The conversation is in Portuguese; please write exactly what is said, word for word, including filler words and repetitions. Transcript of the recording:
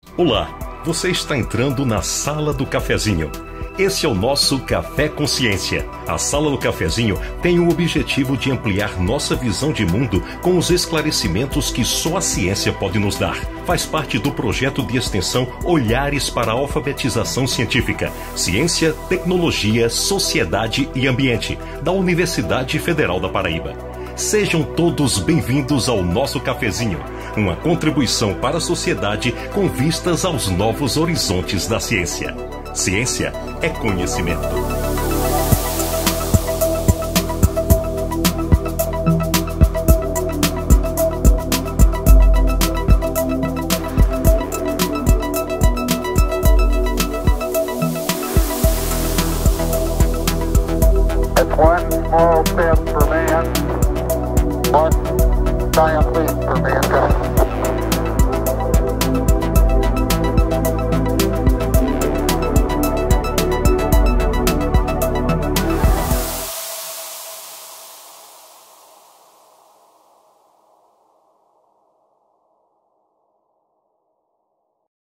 Olá, você está entrando na Sala do Cafezinho. Esse é o nosso Café Consciência. A Sala do Cafezinho tem o objetivo de ampliar nossa visão de mundo com os esclarecimentos que só a ciência pode nos dar. Faz parte do projeto de extensão Olhares para a Alfabetização Científica, Ciência, Tecnologia, Sociedade e Ambiente, da Universidade Federal da Paraíba. Sejam todos bem-vindos ao nosso cafezinho, uma contribuição para a sociedade com vistas aos novos horizontes da ciência. Ciência é conhecimento.